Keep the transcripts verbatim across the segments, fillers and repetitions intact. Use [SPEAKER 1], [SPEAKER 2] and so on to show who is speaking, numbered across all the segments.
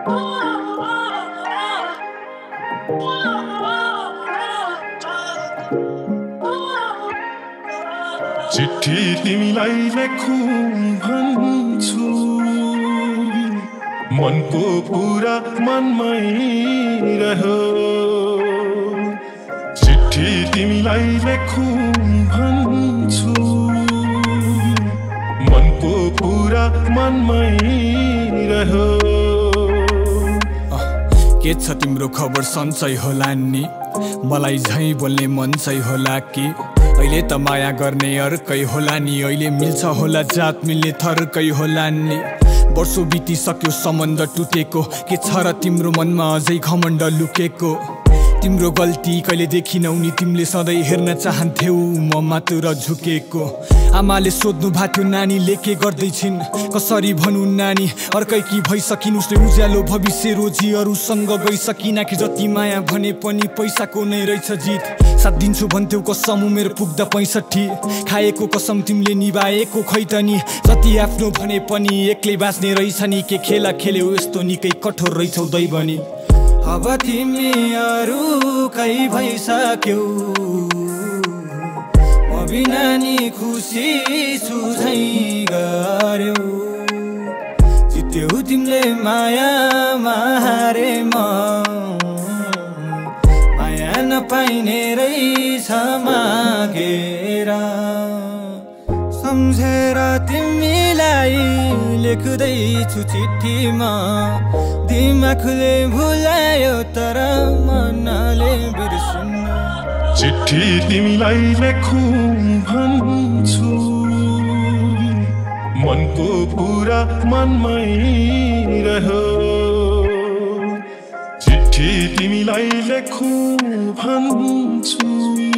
[SPEAKER 1] चिट्ठी तिमीलाई लेखौँ भन्छु मनको पुरा मनमै रह्यो चिट्ठी तिमीलाई लेखौँ भन्छु मनको पुरा मनमै रह्यो
[SPEAKER 2] के छ तिम्रो खबर सन्चै होला नि मलाई झै बोल्ने मन चाहिँ होला कि अहिले त माया गर्ने अर्कै होला नि अहिले मिल्छ होला जात मिल्ने थर्कै होला नि वर्षौं बितिसक्यो सम्बन्ध टुटेको के छ र तिम्रो मनमा अझै घमण्ड लुकेको तिम्रो गल्ती कहिले देखिनौ नि तिमीले सधैँ हेर्न चाहन्थ्यौ म मात्र झुकेको आमाले सोध्नु भएको नानीले के गर्दैछिन् कसरी भनौँ नानी अर्कै कि भइसकिन् उसले उज्यालो भविष्य रोजी अरूसँग गइसकिन कि जति माया भने पनि पैसाको नै रहेछ जित साथ दिन्छु भन्थ्यौ कसम उमेर पुग्दा पैँसठी खाएको कसम तिमीले निभाएको खै त नि जति आफ्नो भने पनि एक्लै बाँच्ने रहेछ नि के खेला खेल्यौ यस्तो निकै कठोर रहेछौ दैवनी अब तिमी अरूकै भइसक्यौ म बिना नि खुसी छु झै गर्यौ जित्यौ तिमीले मायामा हारे म माया नपाइने रहेछ मागेर सम्झेर तिमीलाई लेख्दैछु चिठीमा दिमागले भुलायो तर मनले बिर्सन्न
[SPEAKER 1] चिट्ठी तिमीलाई लेखौँ भन्छु मनको पुरा मनमै रह्यो चिट्ठी तिमीलाई लेखौँ भन्छु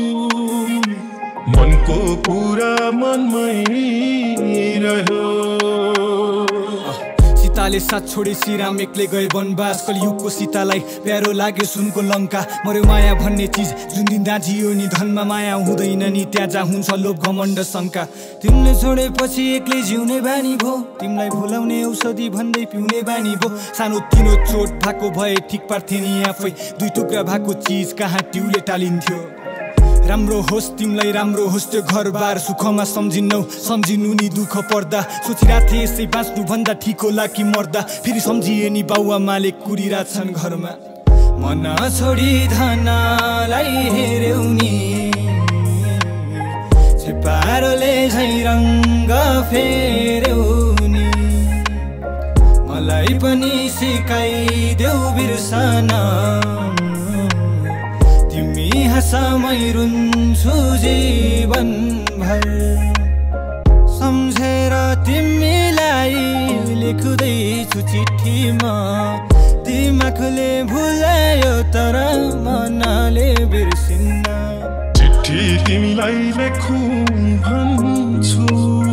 [SPEAKER 1] मनको पुरा मनमै रह्यो सीताले साथ छोडे श्रीराम एक्लै गए वनवास कलियुगको सीतालाई प्यारो लाग्यो सुनको लङ्का मर्यो माया भन्ने चिज जुन दिन दाझियो नि धनमा माया हुँदैन नि त्यहाँ जहाँ हुन्छ लोभ घमण्ड शङ्का तिमीले छोडेपछि एक्लै जिउने बानी भो तिमीलाई भुलाउने औषधि भन्दै पिउने बानी भो सानो तिनो चोट भएको भए ठिक पार्थे नि आफै दुई टुक्रा भएको चिज कहाँ ट्युले टालिन्थ्यो राम्रो होस् तिमीलाई राम्रो होस् त्यो घरबार सुखमा सम्झिनौ सम्झिनु नि दुःख पर्दा सोचिरहेको थिएँ यसै बाँच्नु भन्दा ठिक होला कि मर्दा फेरि सम्झिए नि बाउआमाले कुरिरहेछन् घरमा मन छोडी धनलाई हेर्यौ नि छेपारोले झै रङ्ग फेर्यौ नि मलाई पनि सिकाइदेऊ बिर्सन तिमी हँसामै रुन्छु जीवनभर सम्झेर तिमीलाई लेख्दैछु चिठीमा दिमागले भुलायो तर मनले बिर्सिन्न चिट्ठी तिमीलाई लेखौँ भन्छु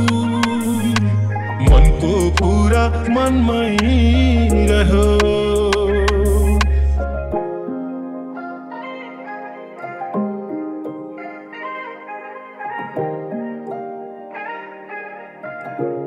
[SPEAKER 1] मनको पुरा मनमै रह्यो
[SPEAKER 3] you